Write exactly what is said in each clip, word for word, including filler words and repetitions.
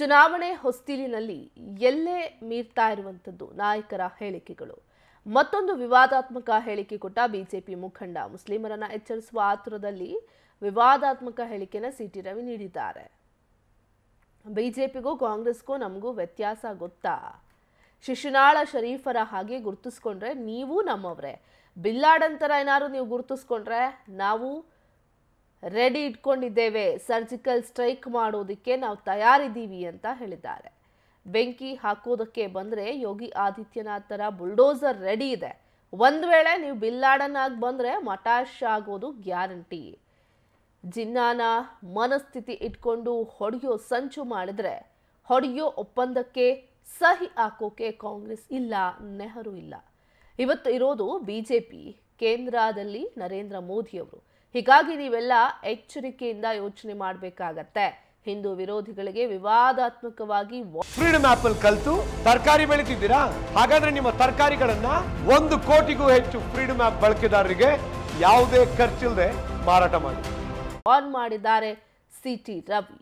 ಚುನಾವಣೆ ಹೊಸ್ತಿಲಿನಲ್ಲಿ ಎಲ್ಲೇ ಮೀರ್ತಾ ಇರುವಂತದ್ದು ನಾಯಕರ ಹೇಳಿಕೆಗಳು. ಮತ್ತೊಂದು ವಿವಾದಾತ್ಮಕ ಹೇಳಿಕೆ ಕೊಟ್ಟ ಬಿಜೆಪಿ ಮುಖಂಡ ಮುಸ್ಲಿಮರನ್ನ ಎಚ್ಚರಿಸುವ ಆತುರದಲ್ಲಿ ವಿವಾದಾತ್ಮಕ ಹೇಳಿಕೆನ ಸಿಟಿ ರವಿ ನೀಡಿದ್ದಾರೆ. ಬಿಜೆಪಿಗೂ ಕಾಂಗ್ರೆಸ್ಗೂ ನಮಗೂ ವ್ಯತ್ಯಾಸ ಗೊತ್ತಾ? ಶಿಶುನಾಳ ಶರೀಫರ ಹಾಗೆ ಗುರುತಿಸ್ಕೊಂಡ್ರೆ ನೀವು ನಮ್ಮವರೇ, ಬಿಲ್ಲಾಡನ್ ತರ ಏನಾದ್ರು ನೀವು ಗುರುತಿಸ್ಕೊಂಡ್ರೆ ನಾವು ರೆಡಿ ಇಟ್ಕೊಂಡಿದ್ದೇವೆ, ಸರ್ಜಿಕಲ್ ಸ್ಟ್ರೈಕ್ ಮಾಡೋದಕ್ಕೆ ನಾವು ತಯಾರಿದ್ದೀವಿ ಅಂತ ಹೇಳಿದ್ದಾರೆ. ಬೆಂಕಿ ಹಾಕೋದಕ್ಕೆ ಬಂದ್ರೆ ಯೋಗಿ ಆದಿತ್ಯನಾಥ್ ತರ ಬುಲ್ಡೋಸರ್ ರೆಡಿ ಇದೆ. ಒಂದ್ ವೇಳೆ ನೀವು ಬಿಲ್ಲಾಡನ್ ಆಗಿ ಬಂದ್ರೆ ಮಟಾಶ್ ಆಗೋದು ಗ್ಯಾರಂಟಿ. ಜಿನ್ನಾನ ಮನಸ್ಥಿತಿ ಇಟ್ಕೊಂಡು ಹೊಡೆಯೋ ಸಂಚು ಮಾಡಿದ್ರೆ ಹೊಡೆಯೋ ಒಪ್ಪಂದಕ್ಕೆ ಸಹಿ ಹಾಕೋಕೆ ಕಾಂಗ್ರೆಸ್ ಇಲ್ಲ, ನೆಹರು ಇಲ್ಲ. ಇವತ್ತು ಇರೋದು ಬಿಜೆಪಿ, ಕೇಂದ್ರದಲ್ಲಿ ನರೇಂದ್ರ ಮೋದಿ ಅವರು. ಹೀಗಾಗಿ ನೀವೆಲ್ಲ ಎಚ್ಚರಿಕೆಯಿಂದ ಯೋಚನೆ ಮಾಡಬೇಕಾಗತ್ತೆ. ಹಿಂದೂ ವಿರೋಧಿಗಳಿಗೆ ವಿವಾದಾತ್ಮಕವಾಗಿ ಫ್ರೀಡಮ್ ಆಪ್ ಅಲ್ಲಿ ಕಲ್ತು ತರಕಾರಿ ಬೆಳೀತಿದ್ದೀರಾ? ಹಾಗಾದ್ರೆ ನಿಮ್ಮ ತರಕಾರಿಗಳನ್ನ ಒಂದು ಕೋಟಿಗೂ ಹೆಚ್ಚು ಫ್ರೀಡಮ್ ಆಪ್ ಬಳಕೆದಾರರಿಗೆ ಯಾವುದೇ ಖರ್ಚಿಲ್ಲದೆ ಮಾರಾಟ ಮಾಡಿ ಆನ್ ಮಾಡಿದ್ದಾರೆ ಸಿಟಿ ರವಿ.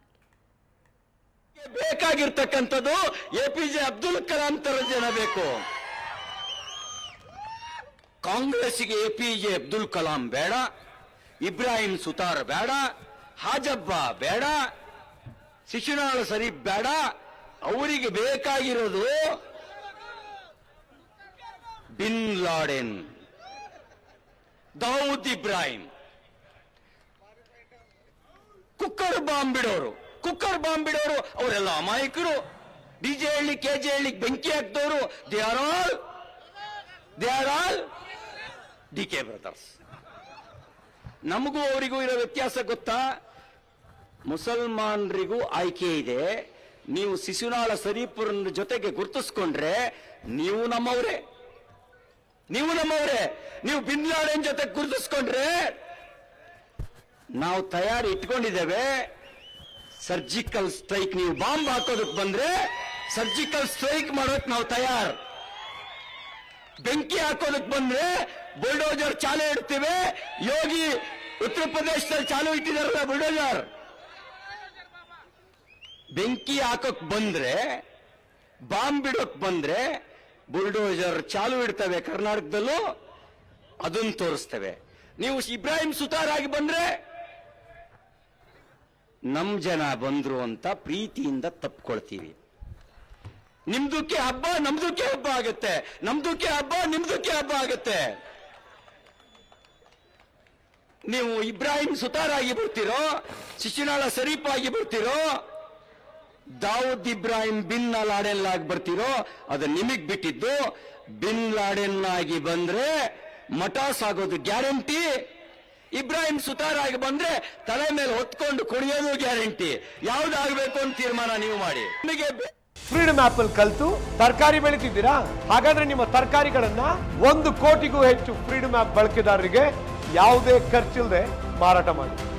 ಬೇಕಾಗಿರ್ತಕ್ಕಂಥದ್ದು ಎಪಿಜೆ ಅಬ್ದುಲ್ ಕಲಾಂ ತರ ಜನ ಬೇಕು. ಕಾಂಗ್ರೆಸ್ಗೆ ಎಪಿಜೆ ಅಬ್ದುಲ್ ಕಲಾಂ ಬೇಡ, ಇಬ್ರಾಹಿಂ ಸುತಾರ್ ಬೇಡ, ಹಾಜಬ್ಬ ಬೇಡ, ಶಿಶುನಾಳ ಶರೀಫ್ ಬೇಡ. ಅವರಿಗೆ ಬೇಕಾಗಿರೋದು bin Laden, Dawood Ibrahim, cooker bomb ಬಿಡೋರು ಕುಕ್ಕರ್ ಬಾಂಬ್ ಬಿಡೋರು ಅವರೆಲ್ಲ ಅಮಾಯಕರು. ಡಿಜೆ ಹಳ್ಳಿ ಕೆಜೆ ಹಳ್ಳಿ ಬೆಂಕಿ ಹಾಕ್ದವರು they are all they are all D K brothers. ನಮಗೂ ಅವರಿಗೂ ಇರೋ ವ್ಯತ್ಯಾಸ ಗೊತ್ತಾ? ಮುಸಲ್ಮಾನರಿಗೂ ಆಯ್ಕೆ ಇದೆ. ನೀವು ಶಿಶುನಾಳ ಶರೀಫರ ಜೊತೆಗೆ ಗುರುತಿಸ್ಕೊಂಡ್ರೆ ನೀವು ನಮ್ಮವರೇ, ನೀವು ನಮ್ಮವರೇ. ನೀವು ಬಿನ್ ಲಾಡೆನ್ ಜೊತೆ ಗುರುತಿಸ್ಕೊಂಡ್ರೆ ನಾವು ತಯಾರಿ ಇಟ್ಕೊಂಡಿದ್ದೇವೆ. ಸರ್ಜಿಕಲ್ ಸ್ಟ್ರೈಕ್, ನೀವು ಬಾಂಬ್ ಹಾಕೋದಕ್ಕೆ ಬಂದ್ರೆ ಸರ್ಜಿಕಲ್ ಸ್ಟ್ರೈಕ್ ಮಾಡೋಕ್ ನಾವು ತಯಾರ್. ಬೆಂಕಿ ಹಾಕೋದಕ್ಕೆ ಬಂದ್ರೆ ಬುಲ್ಡೋಜರ್ ಚಾಲು ಇಡ್ತೀವಿ. ಯೋಗಿ ಉತ್ತರ ಪ್ರದೇಶದಲ್ಲಿ ಚಾಲು ಇಟ್ಟಿದಾರಲ್ಲ ಬುಲ್ಡೋಜರ್. ಬೆಂಕಿ ಹಾಕೋಕ್ ಬಂದ್ರೆ, ಬಾಂಬ್ ಬಿಡೋಕ್ ಬಂದ್ರೆ ಬುಲ್ಡೋಜರ್ ಚಾಲು ಇಡ್ತವೆ ಕರ್ನಾಟಕದಲ್ಲೂ, ಅದನ್ನು ತೋರಿಸ್ತೇವೆ. ನೀವು ಇಬ್ರಾಹಿಂ ಸುತಾರ್ ಆಗಿ ಬಂದ್ರೆ ನಮ್ ಜನ ಬಂದ್ರು ಅಂತ ಪ್ರೀತಿಯಿಂದ ತಪ್ಕೊಳ್ತೀವಿ. ನಿಮ್ದಕ್ಕೆ ಹಬ್ಬ ನಮ್ದಕ್ಕೆ ಹಬ್ಬ ಆಗುತ್ತೆ, ನಮ್ದಕ್ಕೆ ಹಬ್ಬ ನಿಮ್ದಕ್ಕೆ ಹಬ್ಬ ಆಗುತ್ತೆ. ನೀವು ಇಬ್ರಾಹಿಂ ಸುತಾರ್ ಆಗಿ ಬರ್ತೀರೋ, ಶಿಶುನಾಳ ಶರೀಫ್ ಆಗಿ ಬರ್ತೀರೋ, ದಾವೂದ್ ಇಬ್ರಾಹಿಂ ಬಿನ್ ಲಾಡೆನ್ ಆಗಿ ಬರ್ತೀರೋ, ಅದು ನಿಮಗ್ ಬಿಟ್ಟಿದ್ದು. ಬಿನ್ ಲಾಡೆನ್ ಆಗಿ ಬಂದ್ರೆ ಮಟಾಸ್ ಆಗೋದು ಗ್ಯಾರಂಟಿ. ಇಬ್ರಾಹಿಂ ಸುತಾರ್ ಆಗಿ ಬಂದ್ರೆ ತಲೆ ಮೇಲೆ ಹೊತ್ಕೊಂಡು ಕುಣಿಯೋದು ಗ್ಯಾರಂಟಿ. ಯಾವ್ದಾಗಬೇಕು ಅಂತ ತೀರ್ಮಾನ ನೀವು ಮಾಡಿ. ನಿಮಗೆ ಫ್ರೀಡಮ್ ಆಪ್ ಅಲ್ಲಿ ಕಲ್ತು ತರಕಾರಿ ಬೆಳೀತಿದ್ದೀರಾ? ಹಾಗಾದ್ರೆ ನಿಮ್ಮ ತರಕಾರಿಗಳನ್ನ ಒಂದು ಕೋಟಿಗೂ ಹೆಚ್ಚು ಫ್ರೀಡಮ್ ಆಪ್ ಬಳಕೆದಾರರಿಗೆ ಯಾವುದೇ ಖರ್ಚಿಲ್ಲದೆ ಮಾರಾಟ ಮಾಡಿ.